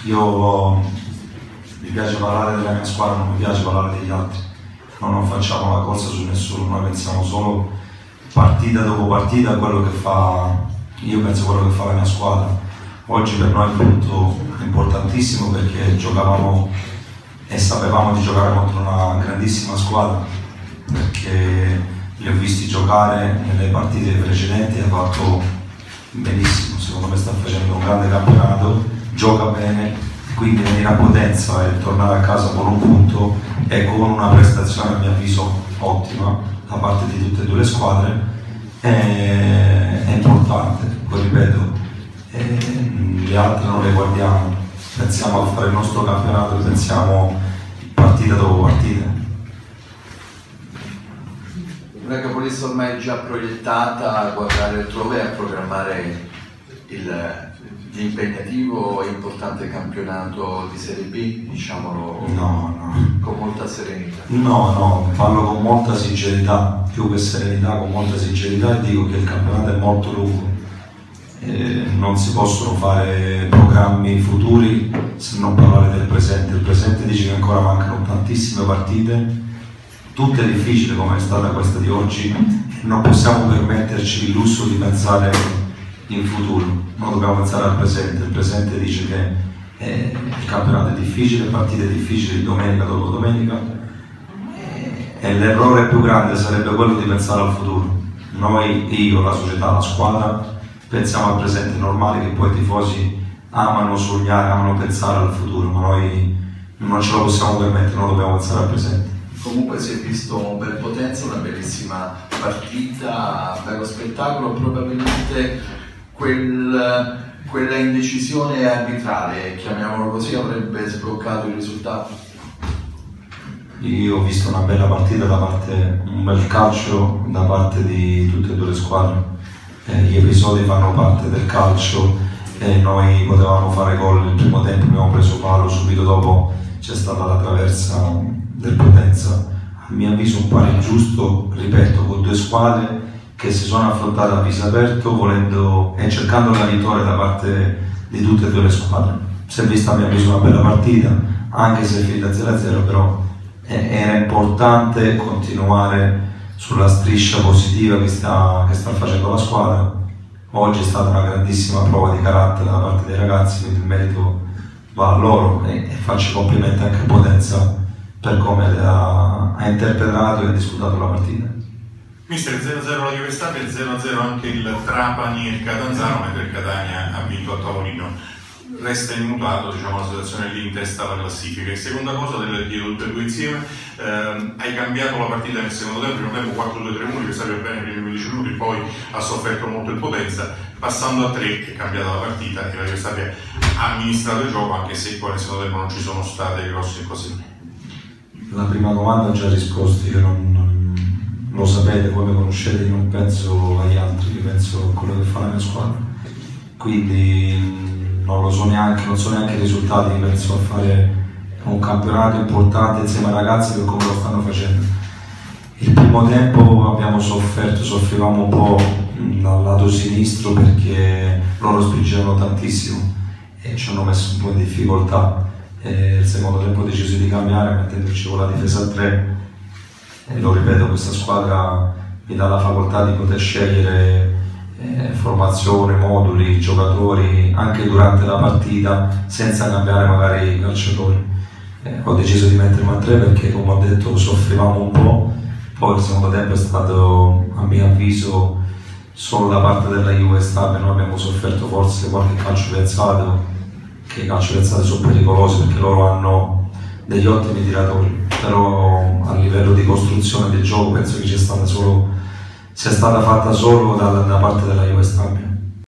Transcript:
Io mi piace parlare della mia squadra, non mi piace parlare degli altri. Noi non facciamo la corsa su nessuno, noi pensiamo solo partita dopo partita a quello che fa, io penso a quello che fa la mia squadra. Oggi per noi è un punto importantissimo perché giocavamo e sapevamo di giocare contro una grandissima squadra, perché li ho visti giocare nelle partite precedenti e ha fatto benissimo, secondo me sta facendo un grande campionato, gioca bene, quindi venire a Potenza e tornare a casa con un punto e con una prestazione a mio avviso ottima da parte di tutte e due le squadre è importante. Poi ripeto, le altre non le guardiamo, pensiamo a fare il nostro campionato e pensiamo partita dopo partita. Una capolista ormai già proiettata a guardare altrove e a programmare l'impegnativo e importante campionato di Serie B, diciamolo con molta serenità. No, parlo con molta sincerità, più che serenità, con molta sincerità, e dico che il campionato è molto lungo. Non si possono fare programmi futuri se non parlare del presente. Il presente dice che ancora mancano tantissime partite, tutte difficili come è stata questa di oggi, e non possiamo permetterci il lusso di pensare in futuro, noi dobbiamo pensare al presente. Il presente dice che il campionato è difficile, partite difficili domenica dopo domenica, e l'errore più grande sarebbe quello di pensare al futuro. Noi, io, la società, la squadra, pensiamo al presente. Normale che poi i tifosi amano sognare, amano pensare al futuro, ma noi non ce lo possiamo permettere, noi dobbiamo pensare al presente. Comunque si è visto un bel Potenza, una bellissima partita, bello spettacolo, probabilmente quella indecisione arbitrale, chiamiamolo così, avrebbe sbloccato il risultato. Io ho visto una bella partita un bel calcio da parte di tutte e due le squadre. Gli episodi fanno parte del calcio e noi potevamo fare gol il primo tempo, abbiamo preso palo, subito dopo c'è stata la traversa del Potenza. A mio avviso un pari giusto, ripeto, con due squadre che si sono affrontate a viso aperto volendo e cercando la vittoria da parte di tutte e due le squadre. Si è vista a mio avviso una bella partita, anche se è finita 0-0, però era importante continuare sulla striscia positiva che sta facendo la squadra. Oggi è stata una grandissima prova di carattere da parte dei ragazzi, quindi il merito va a loro e faccio complimenti anche a Potenza per come ha interpretato e ha disputato la partita. Mister, 0-0 la Juve Stabia e 0-0 anche il Trapani e il Catanzaro, mentre il Catania ha vinto a tavolino. Resta immutato, diciamo, la situazione lì in testa alla classifica. E seconda cosa, te le chiedo tutte e due insieme, hai cambiato la partita nel secondo tempo, primo tempo 4-2-3-1, che sapeva bene nei primi 15 minuti, poi ha sofferto molto il Potenza, passando a 3 è cambiata la partita e la Juve Stabia ha amministrato il gioco, anche se poi nel secondo tempo non ci sono state grosse cose. La prima domanda ho già risposto, io non lo sapete, voi mi conoscete, io non penso agli altri, io penso a quello che fa la mia squadra, quindi non so neanche i risultati, penso a fare un campionato importante insieme ai ragazzi per come lo stanno facendo. Il primo tempo abbiamo soffrivamo un po' dal lato sinistro perché loro spingevano tantissimo e ci hanno messo un po' in difficoltà. Il secondo tempo ho deciso di cambiare mettendoci con la difesa a 3 e lo ripeto, questa squadra mi dà la facoltà di poter scegliere formazione, moduli, giocatori anche durante la partita senza cambiare magari i calciatori. Ho deciso di mettermi a 3 perché, come ho detto, soffrivamo un po', poi il secondo tempo è stato a mio avviso solo da parte della Juve Stabia, noi abbiamo sofferto forse qualche calcio piazzato, che i calci piazzati sono pericolosi perché loro hanno degli ottimi tiratori, però a livello di costruzione del gioco penso che sia stata fatta solo da parte della Juve Stabia.